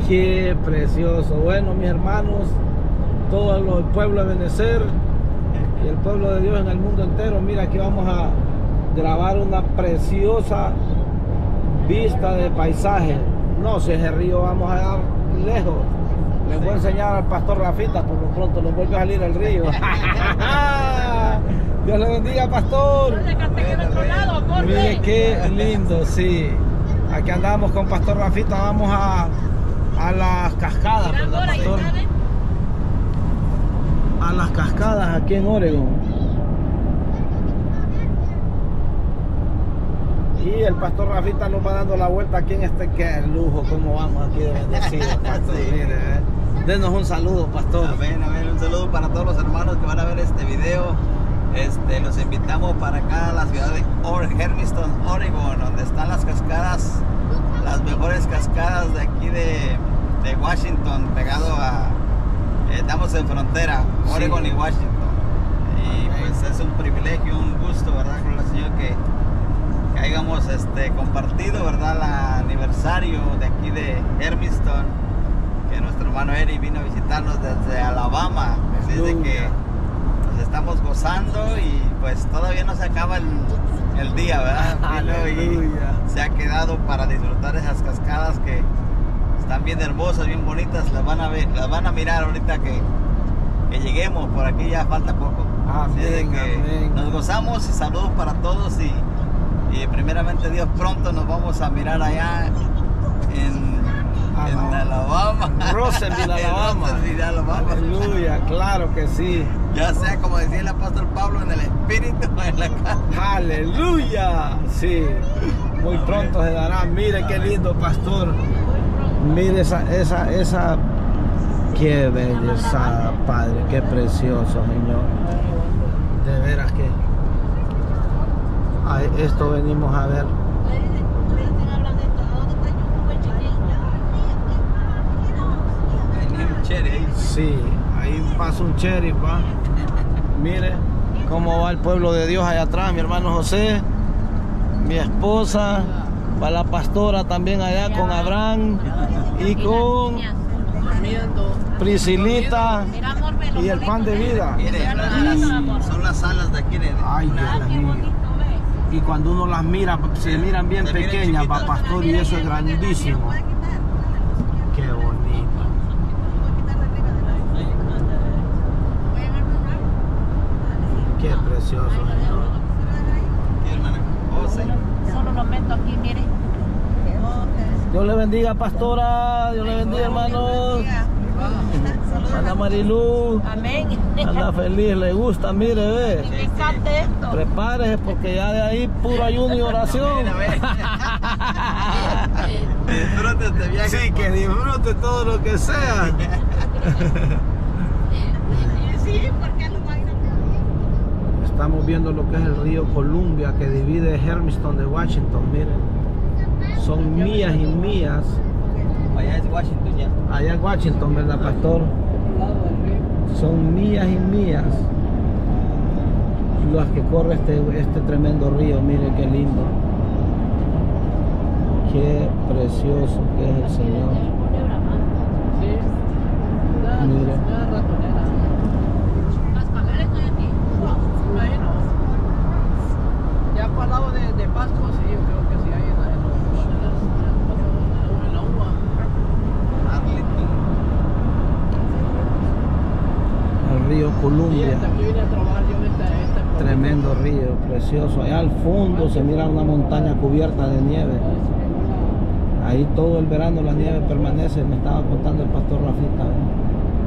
Qué precioso. Bueno, mis hermanos, todo el pueblo de Benecer y el pueblo de Dios en el mundo entero, mira, aquí vamos a grabar una preciosa vista de paisaje. No, si ese río vamos a dar lejos. Les voy a enseñar al pastor Rafita, por lo pronto nos vuelve a salir el río. Dios le bendiga, pastor. Mire qué lindo, sí. Aquí andamos con pastor Rafita, vamos a las cascadas, ¿verdad, pastor? A las cascadas aquí en Oregon. Y el pastor Rafita nos va dando la vuelta aquí en este, qué lujo, cómo vamos aquí de bendecidos, pastor. Sí. Mire, denos un saludo, pastor. Amén, amén. Un saludo para todos los hermanos que van a ver este video. Los invitamos para acá a la ciudad de Hermiston, Oregon, donde están las cascadas, las mejores cascadas de aquí de Washington, pegado a, estamos en frontera, Oregon y Washington. Y pues es un privilegio, un gusto, ¿verdad? Con el Señor que hayamos compartido, ¿verdad? El aniversario de aquí de Hermiston, que nuestro hermano Eri vino a visitarnos desde Alabama. Así de que nos estamos gozando y pues todavía no se acaba el día, ¿verdad? Y se ha quedado para disfrutar esas cascadas que están bien hermosas, bien bonitas. Las van a mirar ahorita que lleguemos. Por aquí ya falta poco. Así de que nos gozamos y saludos para todos y primeramente Dios, pronto nos vamos a mirar allá en Alabama. Rosseville, Alabama. Aleluya, claro que sí. Ya sea como decía el apóstol Pablo, en el espíritu o en la carne. Aleluya, sí. Muy pronto se dará. Mire qué lindo, pastor. Mire esa qué belleza, Padre, qué precioso, Señor. De veras que esto venimos a ver. Sí, ahí pasa un sheriff, va. Mire cómo va el pueblo de Dios allá atrás, mi hermano José, mi esposa, va la pastora también allá con Abraham y con Priscilita y el pan de vida. Mire, son las alas de aquí. Ay, Dios mío. Y cuando uno las mira, se miran bien pequeñas, va, pastor, y eso es grandísimo. Qué bonito. Qué precioso, Señor. Aquí, hermana. Oh, sí. Solo lo meto aquí, mire. Dios le bendiga, pastora. Dios le bendiga, hermanos. Ana Marilú. Amén. Anda feliz, le gusta, mire, ve. Me encanta esto. Prepárese porque ya de ahí puro ayuno y oración. Disfrute este viaje. Sí, que disfrute todo lo que sea. Sí, porque lo va a ir a... Estamos viendo lo que es el río Columbia que divide Hermiston de Washington, miren. Son millas y millas. Allá es Washington ya. Allá en Washington, ¿verdad, pastor? Son millas y millas las que corre este tremendo río. Mire qué lindo, qué precioso que es el Señor. Mire. Ya para el lado de Pasco, sí, yo creo que sí hay en la uva. El río Columbia. Yo vine a trabajar yo en esta Tremendo río, precioso. Allá al fondo se mira una montaña cubierta de nieve. Ahí todo el verano la nieve permanece. Me estaba contando el pastor Rafita, ¿eh?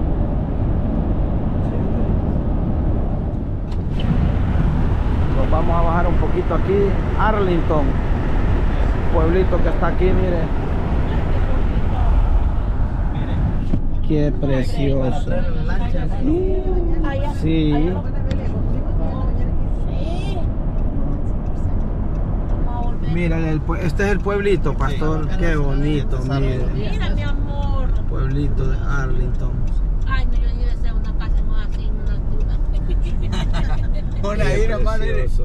Nos vamos a bajar un poquito aquí. Arlington, pueblito que está aquí, mire. Qué precioso. Sí. Mira, este es el pueblito, pastor. Qué bonito, mire. Mira, mi amor. Pueblito de Arlington. Ay, no, yo deseo una casa más así, una altura. Por ahí nomás, mire. Precioso.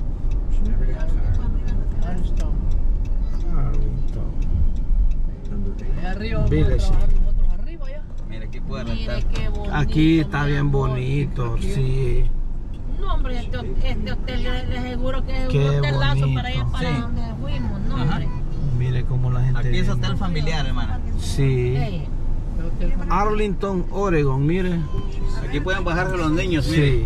Arlington. Arlington. Allá arriba vamos a Village. trabajar nosotros arriba ya. Mira, aquí puede Mire rentar. qué bonito. Aquí está mi bien amor. bonito, sí. No, hombre, este hotel les aseguro que es Qué un hotelazo bonito. para allá, para Sí. donde fuimos, ¿no, Ajá. hombre? Mire cómo la gente Aquí es viene. hotel familiar, hermana. Sí. Sí. Arlington, Oregon, mire. Aquí pueden bajarse los niños, mire. Sí.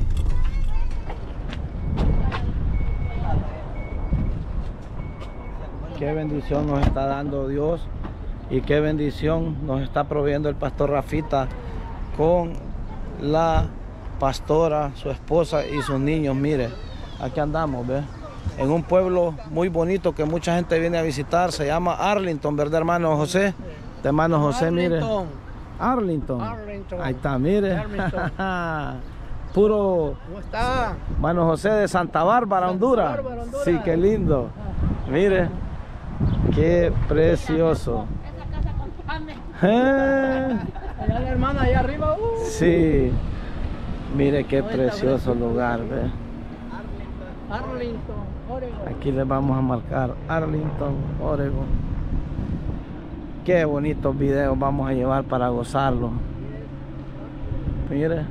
Qué bendición nos está dando Dios y qué bendición nos está proveyendo el pastor Rafita con la pastora, su esposa y sus niños. Mire, aquí andamos, ¿ve? En un pueblo muy bonito que mucha gente viene a visitar, se llama Arlington, ¿verdad, hermano José? De hermano José, mire. Arlington. Arlington. Ahí está, mire. Arlington. Puro ¿Cómo está? Mano José de Santa Bárbara, Honduras. Bárbara, Honduras. Sí, qué lindo. Mire, qué precioso. Esa casa con pame. Allá la hermana, allá arriba. Sí, mire qué precioso lugar, ve. Arlington, Oregon. Aquí les vamos a marcar Arlington, Oregon. Qué bonitos videos vamos a llevar para gozarlo. Mire.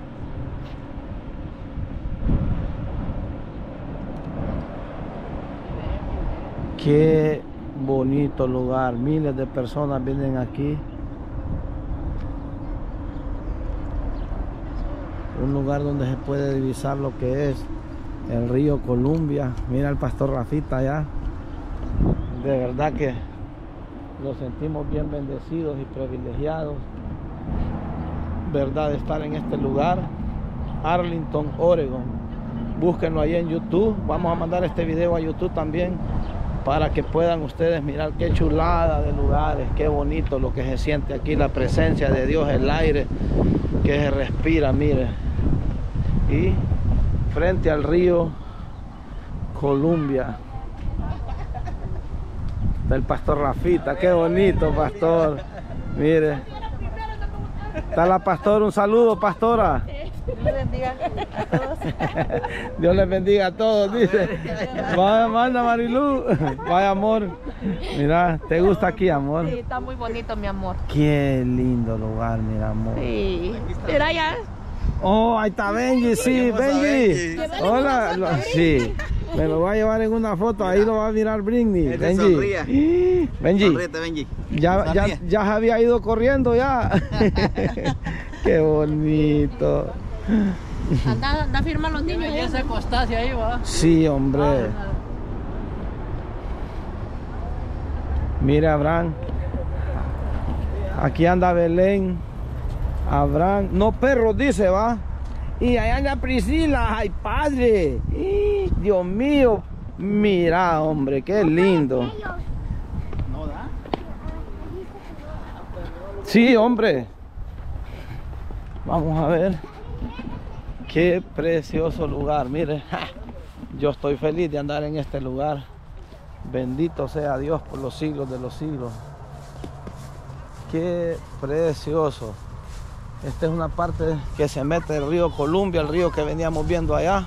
Qué bonito lugar, miles de personas vienen aquí. Un lugar donde se puede divisar lo que es el río Columbia. Mira el pastor Rafita allá. De verdad que nos sentimos bien bendecidos y privilegiados, verdad, de estar en este lugar. Arlington, Oregon. Búsquenlo ahí en YouTube. Vamos a mandar este video a YouTube también, para que puedan ustedes mirar qué chulada de lugares, qué bonito lo que se siente aquí, la presencia de Dios, el aire que se respira, mire. Y frente al río Columbia está el pastor Rafita, qué bonito, pastor. Mire, está la pastora, un saludo, pastora. Dios les bendiga a todos. Dios les bendiga a todos, dice. Vaya, manda Marilu. Vaya, amor. Mira, ¿te gusta aquí, amor? Sí, está muy bonito, mi amor. Qué lindo lugar, mira, amor. Sí. Mira ya. Oh, ahí está Benji, sí, Vamos a Benji. Benji. Hola, sí. Me lo voy a llevar en una foto, ahí lo va a mirar Britney. Él se Benji. sonríe. Benji. Sonríete, Benji. Ya se había ido corriendo ya. Qué bonito. Anda, firman los niños. Ya se acostaste ahí, va. Sí, hombre. Mira, Abraham. Aquí anda Belén. Abraham. No, perros, dice, va. Y allá anda Priscila. Ay, padre. Dios mío. Mira, hombre, qué lindo. ¿No da? Sí, hombre. Vamos a ver. Qué precioso lugar. Mire, yo estoy feliz de andar en este lugar. Bendito sea Dios por los siglos de los siglos. Qué precioso. Esta es una parte que se mete el río Columbia, el río que veníamos viendo allá.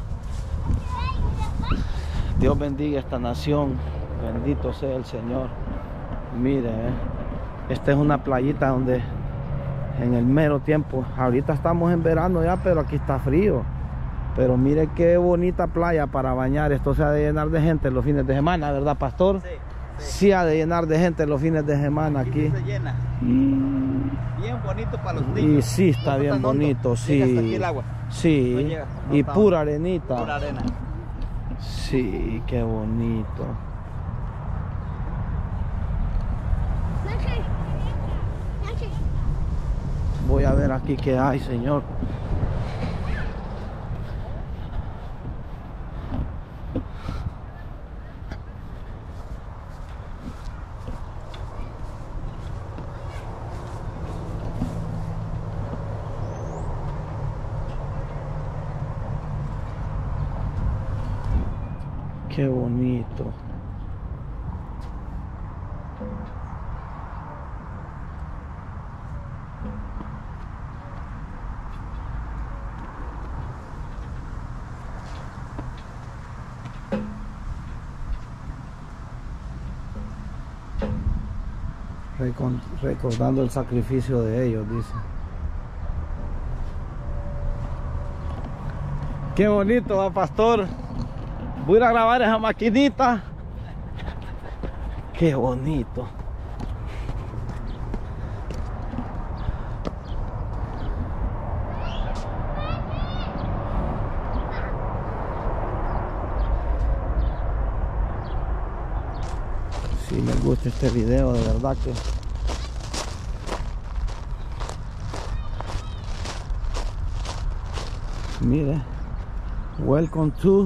Dios bendiga esta nación. Bendito sea el Señor. Mire, esta es una playita donde en el mero tiempo, ahorita estamos en verano ya, pero aquí está frío. Pero mire qué bonita playa para bañar. Esto se ha de llenar de gente los fines de semana, ¿verdad, pastor? Sí. Sí ha de llenar de gente los fines de semana aquí. Se llena. Bien bonito para los Y niños. sí, está No bien tan hondo. bonito, Llega hasta aquí sí. el agua. Sí, No llega, no y está pura hondo. arenita. Pura arena. Sí, qué bonito. Voy a ver aquí qué hay, Señor. Qué bonito. recordando el sacrificio de ellos, dice. Qué bonito, ¿va, pastor? Voy a ir a grabar esa maquinita. Qué bonito. Si les gusta este video, de verdad que mire, welcome to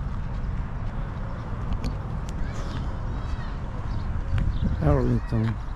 Arlington.